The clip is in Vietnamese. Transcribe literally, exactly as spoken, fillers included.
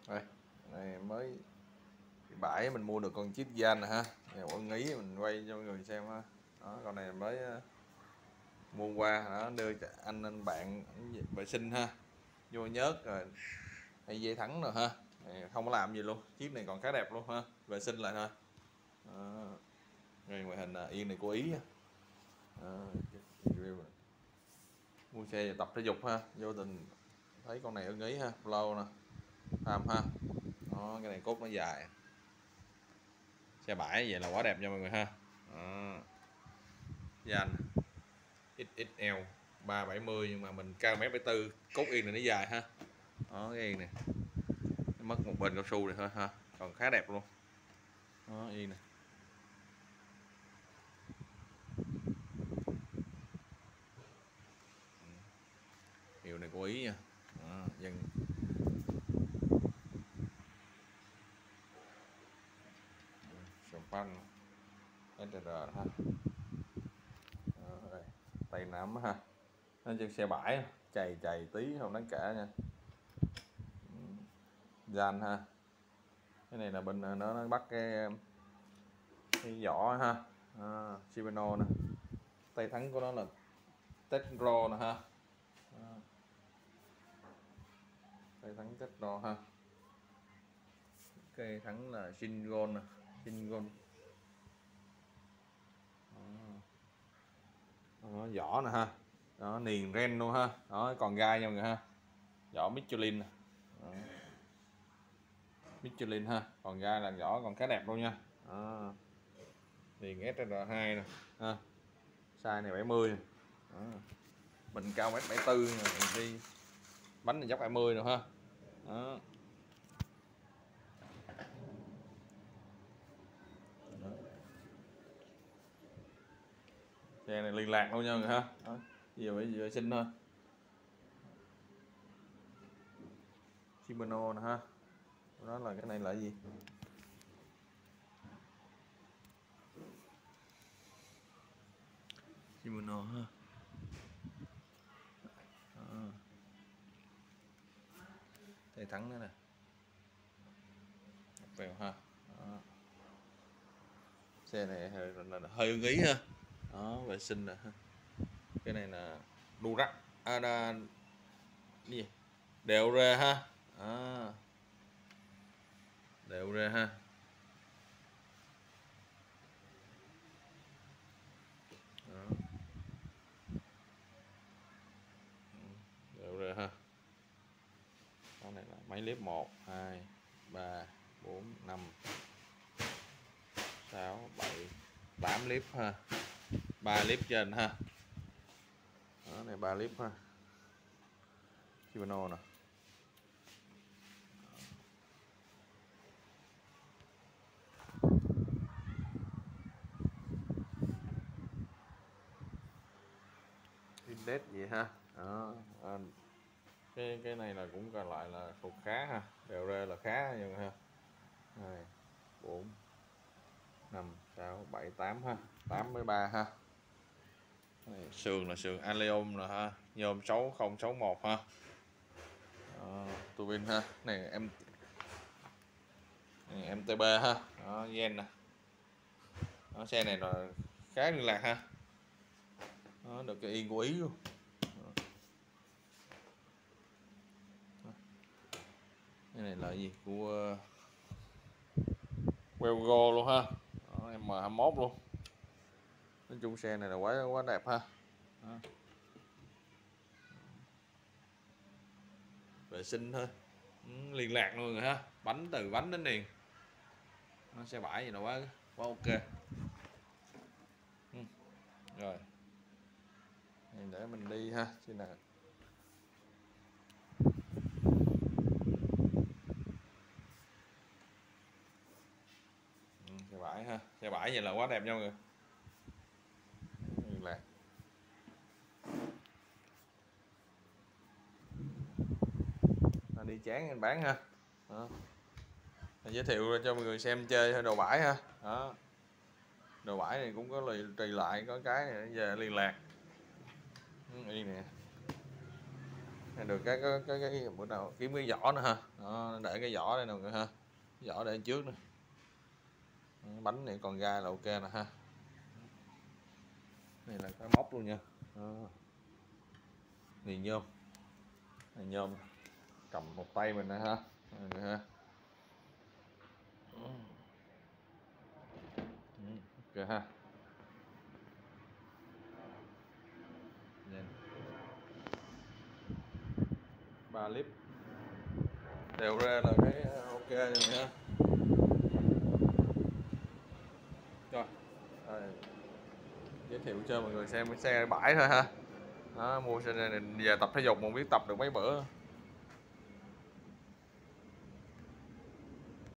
Đây, này mới bãi mình mua được con chip van nè ha, Quảng Ý mình quay cho mọi người xem ha. Đó, con này mới mua qua đó, đưa cho anh anh bạn vệ sinh ha, vô nhớt rồi hay dây thắng rồi ha. Này, không có làm gì luôn, chiếc này còn khá đẹp luôn ha, vệ sinh lại thôi. Đó. Đây ngoại hình là yên này của Ý. Đó. Mua xe tập thể dục ha, vô tình thấy con này ưng ý ha, lâu nè, tham ha. Đó, cái này cốt nó dài, xe bãi vậy là quá đẹp nha mọi người ha. Đó. Dàn ích ích lờ ba bảy mươi nhưng mà mình cao mét bảy tư, cốt yên này nó dài ha. Đó, cái yên này nó mất một bên cao su này thôi ha, còn khá đẹp luôn. Đó, yên này hiệu này của Ý nha. Đó, dân sòng phanh ét rờ ha. Đó, đây. Tay nắm ha, nó trên xe bãi chày chày tí không đáng kể nha. Gian ha, cái này là bên nó nó bắt cái cái vỏ ha. À, Shimano nè, tay thắng của nó là Tetro nè ha. À, tay thắng Tetro ha, cây thắng là Shingon nè, Shingon. Đó, vỏ nè ha, đó niền ren luôn ha. Đó còn gai nha mọi người ha, vỏ Michelin nè. Đó. Michelin ha, còn gai là vỏ còn khá đẹp luôn nha. Đó. Niền ét rờ hai nè ha, size này bảy mươi nè. Đó. Mình cao mét bảy tư mình đi bánh này dốc hai mươi rồi ha. Đó. Đó. Xe này liên lạc luôn nha mọi người ha. Đó. Giờ phải vệ sinh thôi. Shimano nè ha, đó là cái này là gì, Shimano ha. Đó. Tay thắng nữa nè, vào ha. Đó. Xe này hơi, là, là hơi ưng ý ha. Đó, vệ sinh nè ha. Cái này là Durac à, là, gì đều ra ha. À, đều ra ha. Đó. Đều ra ha. Con này là máy clip một hai ba bốn năm sáu bảy tám clip ha, ba clip trên ha. Đó, này ba clip ha, Shimano nè. Index gì ha. Đó. À, cái cái này là cũng còn lại là thuộc khá ha, đều ra là khá nhưng ha. Hai bốn năm sáu bảy tám ha, tám mươi ba ha. Này, sườn là sườn Aleum nè ha, nhôm sáu không sáu một ha. Đó, tua bin ha, này em này, em tê bê ha. Đó, gen nè. Đó, xe này là khá liên lạc ha. Đó, được cái yên của Ý luôn. Đó. Cái này là gì của Welgo luôn ha. Đó, em hai mốt luôn. Nói chung xe này là quá quá đẹp ha. Đó. Vệ sinh thôi. Ừ, liên lạc luôn rồi ha, bánh từ bánh đến niền. Nó xe bãi gì là quá quá ok. Ừ. Rồi để mình đi ha, xin nào. Ừ, xe bãi ha, xe bãi vậy là quá đẹp nha mọi người. Liên lạc. Đi chán anh bán ha. Đó. Giới thiệu cho mọi người xem chơi đồ bãi ha. Đó. Đồ bãi này cũng có lì trì lại, có cái này giờ liên lạc. Ừ, y nè. được cái cái cái, cái bữa nào kiếm cái vỏ nữa ha. Đó, để cái vỏ đây nè mọi người ha, vỏ để trước nữa. Bánh này còn gai là ok nè ha. Này là cái móc luôn nha. Đó. Này nhôm, này nhôm cầm một tay mình nè ha, mọi ha. Ok ha. Ba clip đều ra là cái ok rồi ha. Rồi, rồi giới thiệu cho mọi người xem cái xe bãi thôi ha. Đó, mua xe này về tập thể dục mà không biết tập được mấy bữa.